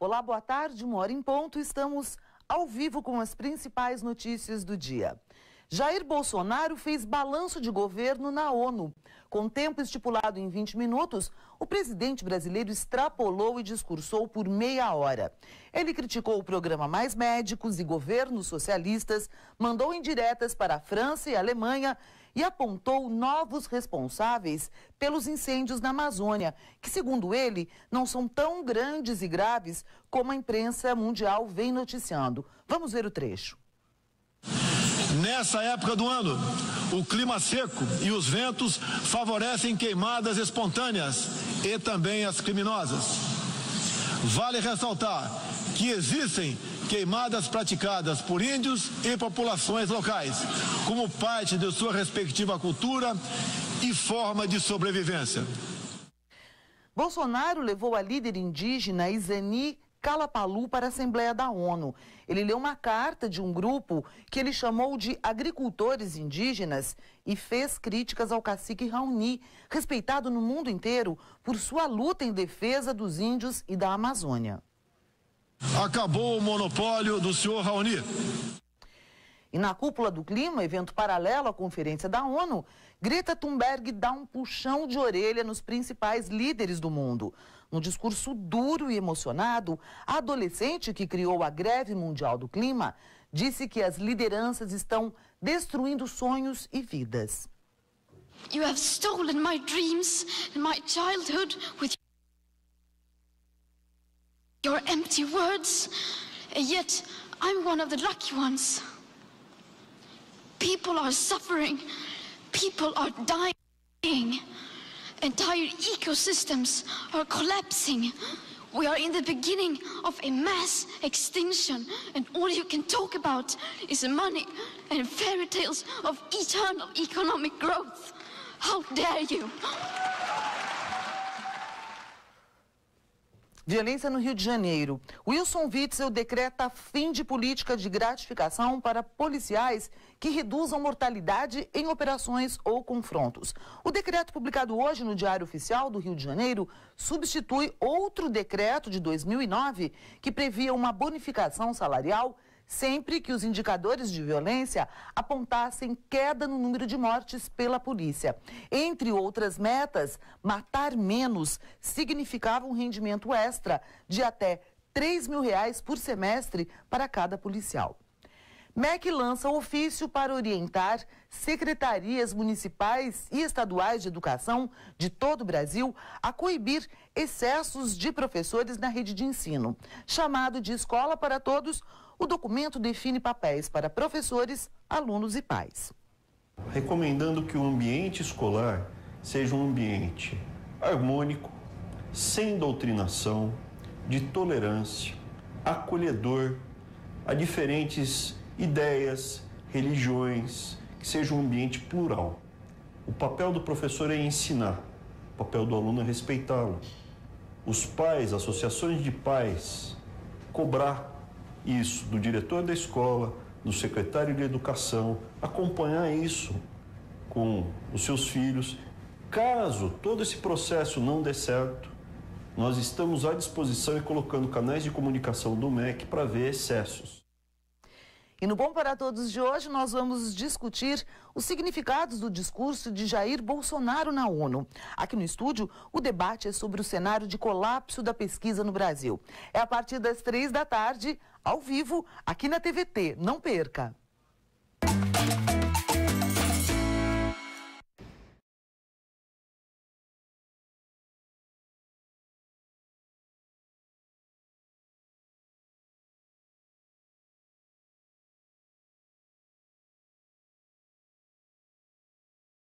Olá, boa tarde, 1h em ponto. Estamos ao vivo com as principais notícias do dia. Jair Bolsonaro fez balanço de governo na ONU. Com tempo estipulado em 20 minutos, o presidente brasileiro extrapolou e discursou por meia hora. Ele criticou o programa Mais Médicos e governos socialistas, mandou indiretas para a França e a Alemanha e apontou novos responsáveis pelos incêndios na Amazônia, que, segundo ele, não são tão grandes e graves como a imprensa mundial vem noticiando. Vamos ver o trecho. Nessa época do ano, o clima seco e os ventos favorecem queimadas espontâneas e também as criminosas. Vale ressaltar que existem queimadas praticadas por índios e populações locais, como parte de sua respectiva cultura e forma de sobrevivência. Bolsonaro levou a líder indígena Izani Kalapalu para a Assembleia da ONU. Ele leu uma carta de um grupo que ele chamou de agricultores indígenas e fez críticas ao cacique Raoni, respeitado no mundo inteiro por sua luta em defesa dos índios e da Amazônia. Acabou o monopólio do senhor Raoni. E na cúpula do clima, evento paralelo à conferência da ONU, Greta Thunberg dá um puxão de orelha nos principais líderes do mundo. Num discurso duro e emocionado, a adolescente que criou a greve mundial do clima disse que as lideranças estão destruindo sonhos e vidas. You have stolen my dreams and my childhood with your empty words, and yet I'm one of the lucky ones. People are suffering, people are dying, entire ecosystems are collapsing. We are in the beginning of a mass extinction, and all you can talk about is money and fairy tales of eternal economic growth. How dare you? Violência no Rio de Janeiro. Wilson Witzel decreta fim de política de gratificação para policiais que reduzam mortalidade em operações ou confrontos. O decreto publicado hoje no Diário Oficial do Rio de Janeiro substitui outro decreto de 2009 que previa uma bonificação salarial sempre que os indicadores de violência apontassem queda no número de mortes pela polícia. Entre outras metas, matar menos significava um rendimento extra de até R$3.000 por semestre para cada policial. MEC lança ofício para orientar secretarias municipais e estaduais de educação de todo o Brasil a coibir excessos de professores na rede de ensino. Chamado de Escola para Todos, o documento define papéis para professores, alunos e pais. Recomendando que o ambiente escolar seja um ambiente harmônico, sem doutrinação, de tolerância, acolhedor a diferentes ideias, religiões, que seja um ambiente plural. O papel do professor é ensinar, o papel do aluno é respeitá-lo. Os pais, associações de pais, cobrar isso do diretor da escola, do secretário de educação, acompanhar isso com os seus filhos. Caso todo esse processo não dê certo, nós estamos à disposição e colocando canais de comunicação do MEC para ver excessos. E no Bom para Todos de hoje, nós vamos discutir os significados do discurso de Jair Bolsonaro na ONU. Aqui no estúdio, o debate é sobre o cenário de colapso da pesquisa no Brasil. É a partir das 3 da tarde, ao vivo, aqui na TVT. Não perca!